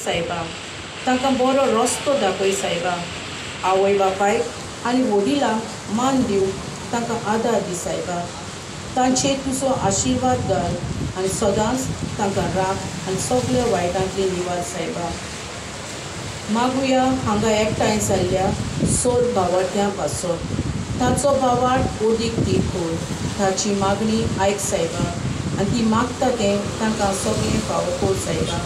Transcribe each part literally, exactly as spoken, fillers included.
सायबा तांकां बरो रस्तो दाखय सायबा आवय बापायक आनी वडिलांक मान दिवंक तांकां आदार दी सायबा तांचे तुजो आशिर्वाद घाल आनी सदांच तांकां राख आनी सगळ्या वायटांतली निवार सायबा मागुया हांगा एकठांय जाल्ल्या सोल भावार्थ्यां पासत ताचो भावार्थ ओदीक ती कोर ताची मागणी आयक सायबा आनी ती मागता तें तांकां सगळें फावो कोर सायबा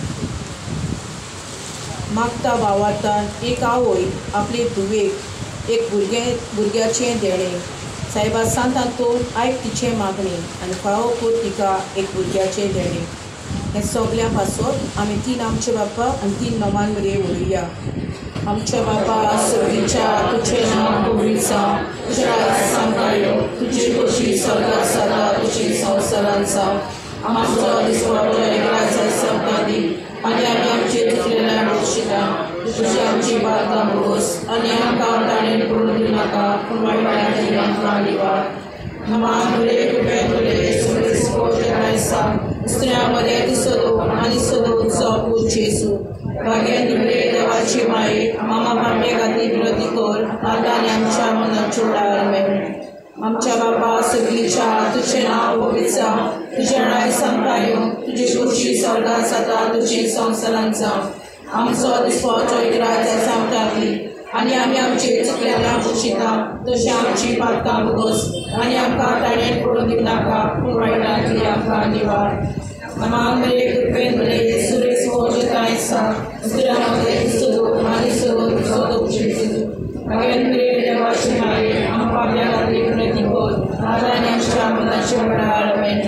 मागता भावार्थान एक आवय आपले धुवेक एक भुरगें भुरग्याचें देणें सायबा सांतांतून आयक तिचे मागणी आनी फावो कोर तिका एक भुरग्याचें देणें हें सगळ्या पासत आमी तीन आमचे बापा आनी तीन नोमान मेरेन उलोवया आमच्या बापा सगळीच्या तुझें नांव पवित्र जावं तुजें राज्य सांगता येवं तुजी खोशी स्वर्गांत सदा तशी संवसारांत जावं आमचो दिसपट्टो एकराच सांगता दी आनी आमी आमचेर चुकलेल्या बक्षिता तुजी आमची बाळगां भोगोस आनी आमकां ताणें पडून दिवं नाका पूण वायटांतल्यान आमकां निवार नमान बरे कृपेन बरे सगळे स्पोर्ट सांग स्त्रियांमध्ये तूं सदो आनी सदो पूज जेसू भाग्यान निमणे देवाची माये मामा पापे खातीर विनंती कर आतां आनी आमच्या मनाच्या वेळार आमेन आमच्या बापा सगळीच्या तुजें नांव पवित्र जावं तुजें राज्य सांगता येवं तुजी खोशी स्वर्गांत जाता तुजी संवसारांत जावं आमचो दिसपट्टो एकराच सांगता दी आनी आमी आमचेर चुकलेल्या बक्षिता तशें आमची पातकां भोगोस आनी आमकां ताणें पडून दिवं नाका पूण वायटांतली आमकां निवार नमान बरे कृपेन बरे सुरेश मोजताय सांग स्त्रियांमध्ये सदो आनी सदो सदो जेसू भाग्यान बरे देवाची माये आमकां आपल्या खातीर विनंती कर आतां आनी आमच्या मनाच्या वेळार आमेन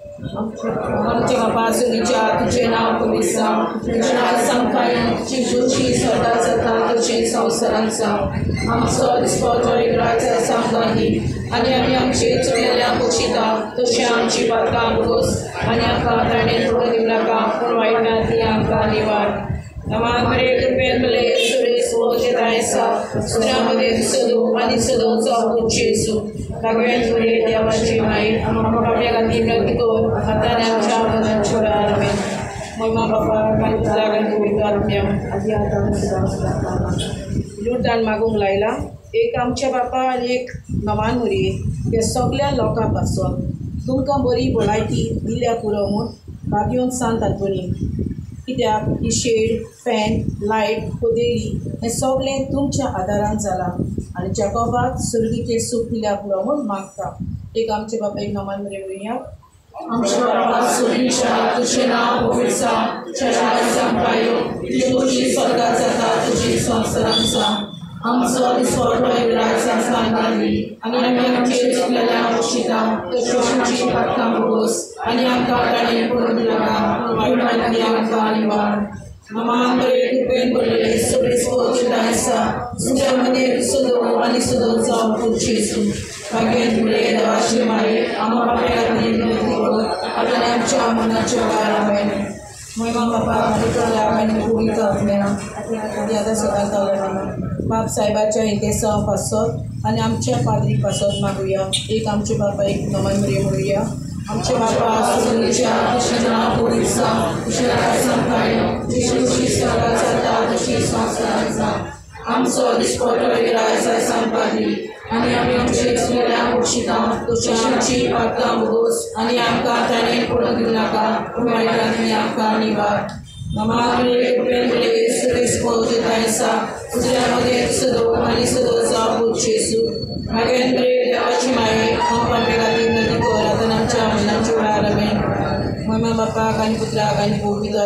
आमचे बापा सगळीच्या तुजें नांव पवित्र जावं तुजें राज्य सांगता येवं तुजी खोशी स्वर्गांत जाता तशी संवसारांत जावं आमचो दिसपट्टो एकराच सांगता दी आनी आमी आमचेर चुकलेल्या बक्षिता तशें आमची पातकां भोगोस आनी आमकां ताणें पडून दिवं नाका पूण वायटांतली आमकां निवार नमान बरे कृपेन बरे सुरेश मोजताय सांग स्त्रियांमध्ये सदो आनी सदो पूज जेसू भाग्यान बरे देवाची माये आमकां आपल्या खातीर विनंती कर आतां आनी आमच्या मनाच्या वेळार आमेन महिमा बापा आनी पुत्राक आनी पवित्र आत्म्याक आदी आतां सदांच लुटान मागूंक लायला एक आमच्या बापा आनी एक नमान मुरी हे सगळ्या लोकां पासत तुमकां बरी भलायकी दिल्या पुरो म्हूण भाग्योन सांत आंतोनी कित्याक ही शेड फॅन लायट कोदेली हें सगळें तुमच्या आदारान जालां आनी जॅकोबाक सुर्गीचेर सूख दिल्या पुरो म्हूण मागता एक आमचे बापा एक नमान मुरी उलोवया आमच्या बापा सुर्गीच्या तुजें नांव पवित्र जावं तुजें राज्य सांगता येवं तुजी खोशी स्वर्गांत जाता तशी संवसारांत जावं आमचो दिसपट्टो एकराच सांगता दी आनी आमी आमचेर चुकलेल्या बक्षिता तशें आमची पातकां भोगोस आनी आमकां ताणें पडून दिवं नाका वायटांतली आमकां निवार नमान बरे कृपेन बरे सुरेश मोजताय सांग स्त्रियांमध्ये सदो आनी सदो पूज जेसू भाग्यान बरे देवाची माये आमकां आपल्या खातीर विनंती कर आतां आनी आमच्या मनाच्या वेळार आमेन महिमा बापा पुत्राक आनी पवित्र आत्म्याक आदी आतां सदांच आमेन बाप सायबाच्या इंतेसा पासत आनी आमच्या पाद्री पासत मागुया एक आमचे बापा एक नमान मेरेन उलोवया आमचे बापा सगळीच्या तुजें नांव पवित्र जावं तुजें राज्य सांगता येवं तुजी खोशी स्वर्गांत जाता तशी संवसारांत जावं आमचो दिसपट्टो एकराच सांगता दी आनी आमी आमचेर चुकलेल्या बक्षिता तशें आमची पातकां भोगोस आनी आमकां ताणें पडून दिवं नाका पूण वायटांतली आमकां निवार नमान बरे कृपेन बरे सुरेश मोजताय सांग स्त्रियांमध्ये सदो आनी सदो पूज जेसू भाग्यान बरे देवाची माये आमकां आपल्या खातीर विनंती कर आतां आमच्या मनाच्या वेळार आमेन महिमा बापाक आनी पुत्राक आनी पवित्र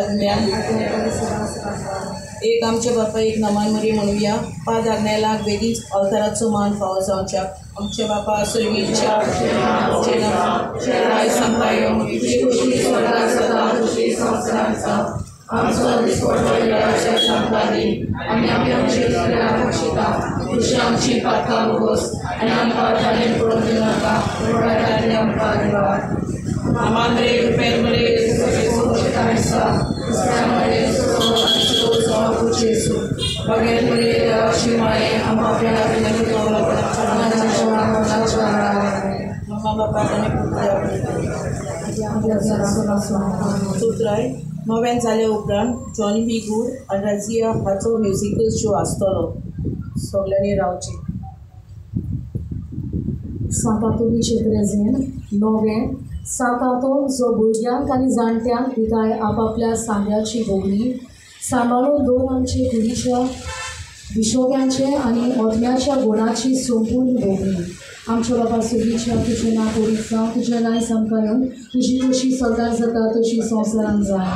आत्म्याक एक आमचे बापा एक नमान मरी म्हणुया पाद आग्नेलाक बेगीन अवताराचो मान फावो जावच्याक आमचे बापा सुर्गीच्या तुजें नांव तुजें राज्य सांगता येवं तुजी खोशी स्वर्गांत जाता तशी संवसारांत जावं आमचो दिसपट्टो एकराच सांगता दी आमी आमच्या चुकलेल्या बक्षिता तशें आमची पातकां भोगोस आनी आमकां ताणें पडून दिवं नाका पूण वायटांतली आमकां निवार नमान बरे कृपेन बरे सुरेश मोजताय सांग स्त्रियांमध्ये सदो आनी सदो पूज जेसू भाग्यान बरे देवाची माये आमकां आपल्या खातीर विनंती कर आतां आमच्या मनाच्या वेळार आमेन बापा आनी पुत्राक सुत्राय नव्यान जाले उपरांत जॉनी बी गूड आनी रजिया हाचो म्युजिकल शो आसतलो. सगल्यांनी रावचें. सांतातोली क्षेत्रजेन नवें सांतातो जो भुरग्यांक आनी जाणट्यांक दिताय आपापल्या सांग्याची भोगणी सांबाळून दोन आमचे कुडीच्या विशोव्यांचे आनी ओतम्याच्या गुणाची संपूर्ण भोगणी आमच्या बाबा सुगीच्या तुजें नांव पवित्र जावं तुजें नांव आमकां येवन तुजी कशी सदां जाता तशी संवसारांत जाय.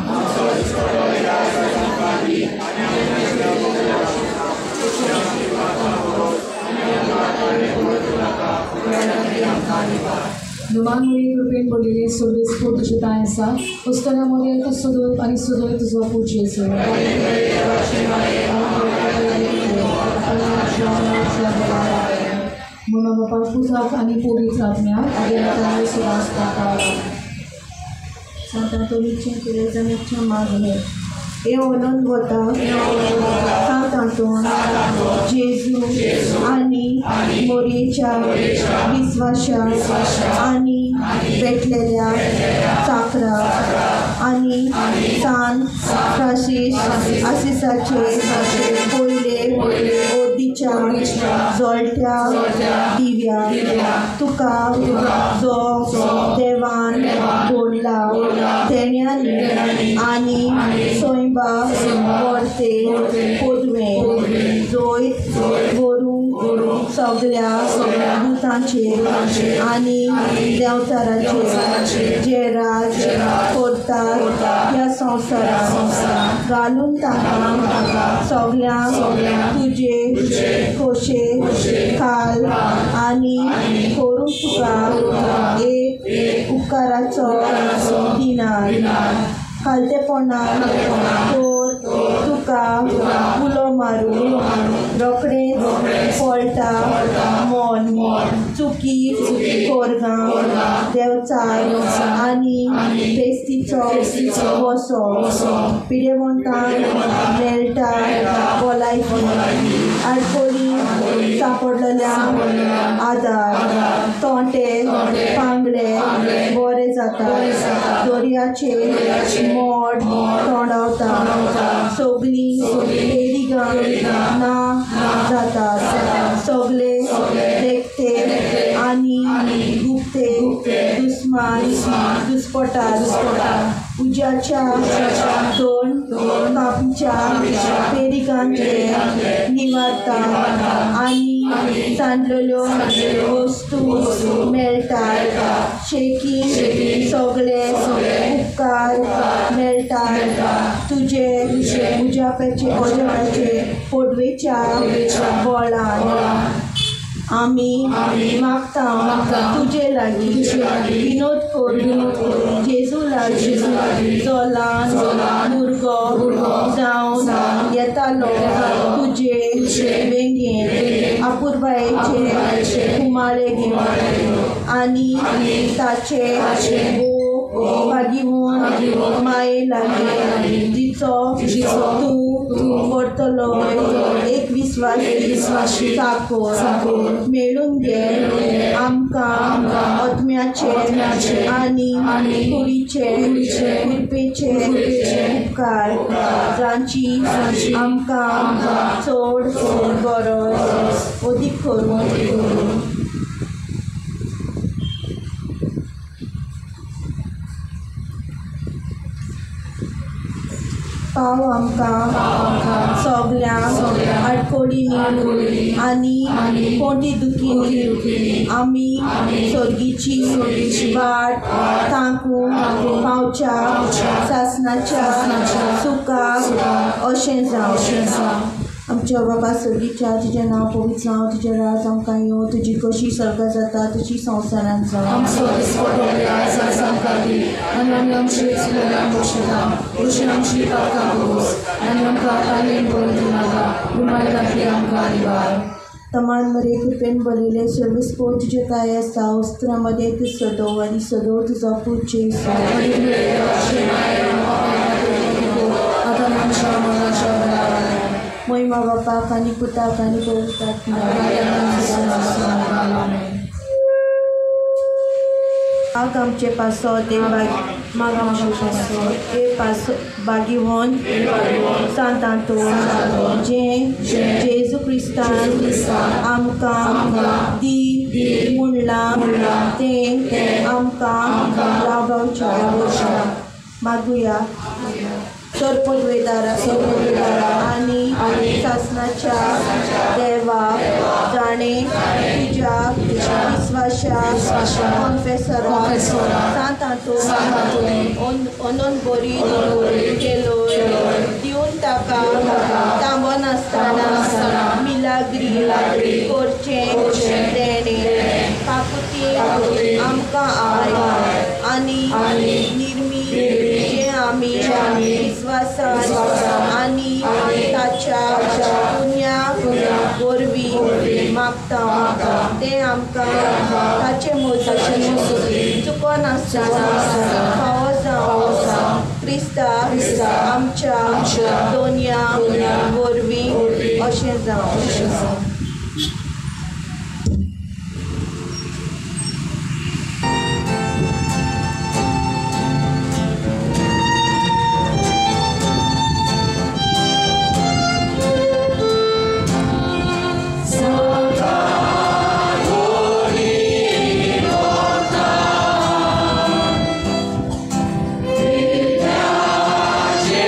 नुमान मुळी कृपेन बोलिले सर्वेस पो तुजे ताय आसा पुस्तकामध्ये तूं सुदोय आनी सुदोय तुजो पूत जेसू. मना बापा पुताक आनी पवित्र आत्म्याक आगे सुवास पावता. सांतातोलीचे पिरेजनाच्या मागणे हे ओलोन वता सांतातोन जेजू आनी मोरयेच्या विस्वाशाक आनी पेटलेल्या चाकरा आनी सान फ्रांसीस आसिसाचे पयले ओदीच्या जोलट्या दिव्या तुका जो देवान जोडला तेण्यानी आनी सोयंबा वर्ते पोदवे जोयत गोरू सगळ्या दुतांचेर आनी देंवचाराचेर जे राज करतात ह्या संवसारांत घालून तांकां सगळ्यांक तुजे खोशे खाल आनी करूंक तुका एक उपकाराचो दिनार खालतेपणान तोर तुका उलो मारून रोखडेंच पळटा मन चुकी कोरगांव देवचार आनी बेस्तीचो वसो पिडेवंतांक मेळटा भलायकी आडकोळी सांपडलेल्यांक आदार तोंटे पांगडे बरे जाता दोरयाचे मोड तोंडावता सगळीं पेरिगां ना जातात सगळे देखते आनी गुप्ते दुस्मान दुस्पटार उज्याच्या दोन कापच्या पेरिगांचे निवारता आनी सांडलेल्यो वस्तू मेळटात शेकी सगळे उपकार मेळटात तुजे उज्याप्याचे ओजपाचे पोडवेच्या बोळान आमी मागता तुजे लागीं विनोद करून जेजू लागीं जो ल्हान भुरगो जावन येतालो तुजे वेंगेन आपुरबायेचे कुमाळे घेवन आनी ताचे भागिवून माये लागीं जिचो तूं करतलो एक विस्वासी साकोर मेळून घे आमकां ओतम्याचे आनी कुडीचे कृपेचे उपकार जांची आमकां चड गरज अदीक करून पाव आमकां सगळ्यांक आडकोळींनी आनी कोणी दुखींनी आमी सोर्गीची वाट तांकून पावच्या सासणाच्या सुखाक अशें जावं. आमच्या बाबा सगळीच्या तुजें नांव पवित्र जावं तुजें राज आमकां येवं तुजी कशी सर्गा जाता तशी संवसारांत जावं. आनी आमची आमची आनी आमकां कालीन बरोवन नाका रुमाल घातली आमकां आनी तमाम मरे कृपेन बरयले सर्वीस पो तुजे काय आसा वस्त्रामध्ये तूं सदो आनी सदो तुजो पूत जेसू. महिमा बापाक आनी पुताक आनी पवित्र आत्म्याक आमचे पासो देवा Maga maga passo. E passo bagiwon. Sant Anton. Je Jesu Christan. Amka di munla te amka राबवच्या मागूया सरपदवेदारा सरपदवेदारा आणि शासनाच्या देवा जाणे तुझ्या विश्वासा कॉन्फेसरा सांत आंतोन ओनोन बरी केलो दिवन ताका तांबन आसतना मिलाग्री करचें देणे काकुती आमकां आय आणि निर्मी जे आमी विश्वासान आणि ताच्या पुण्या वरवीं मागता ते आमकां ताचे मोजून चुकोन आसतना फावो जावं क्रिस्ता आमच्या दोनया वरवीं अशें जावं.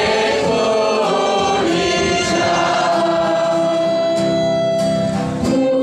Oh